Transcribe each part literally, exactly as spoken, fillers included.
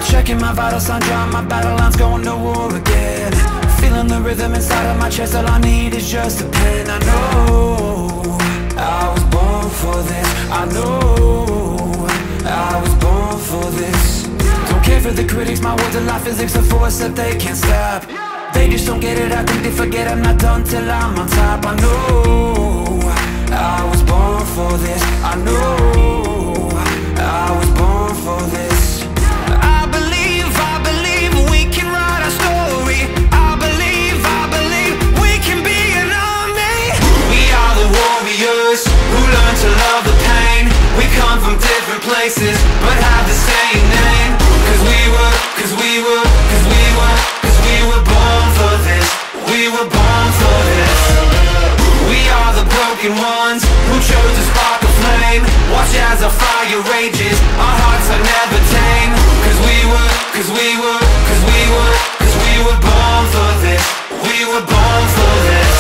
Checking my vital signs, drawing my battle lines, going to war again. Feeling the rhythm inside of my chest, all I need is just a pen. I know I was born for this, I know I was born for this. Don't care for the critics, my words are like physics, a force that they can't stop. They just don't get it, I think they forget I'm not done till I'm on top. I know I was born for this, I know I was born for this. I believe, I believe we can write our story. I believe, I believe we can be an army. We are the warriors who learn to love the pain. We come from different places but have the same name. Cause we were, cause we were, cause we were, cause we were born for this. We were born for this. We are the broken ones who chose to spark a flame. Watch as our fire rages, our hearts are never tame. Cause we were, cause we were, cause we were, cause we were born for this. We were born for this.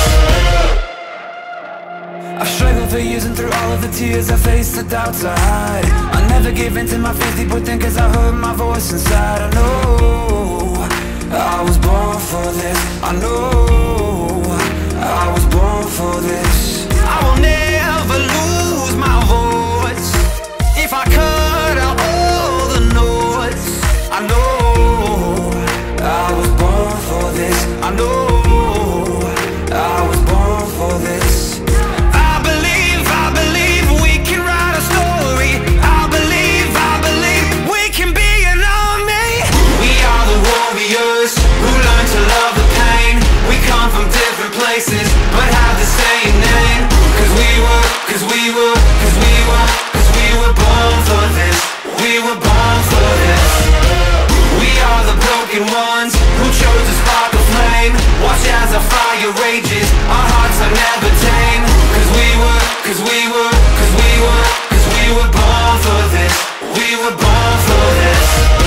I've struggled for years and through all of the tears I faced, the doubts I hide. I never gave in to my fears deep within, cause I heard my voice inside. I know I was born for this, I know I was born for this. I will never lose my voice. If I cut out all the noise, I know I was born for this, I know I was born for this. I believe, I believe we can write a story. I believe, I believe we can be an army. We are the warriors who learn to love the pain. We come from different places but have the same name. Cause we were, cause we were, cause we were, cause we were born for this. We were born for this. We are the broken ones who chose to spark a flame. Watch as our fire rages, our hearts are never tame. Cause we were, cause we were, cause we were, cause we were born for this. We were born for this.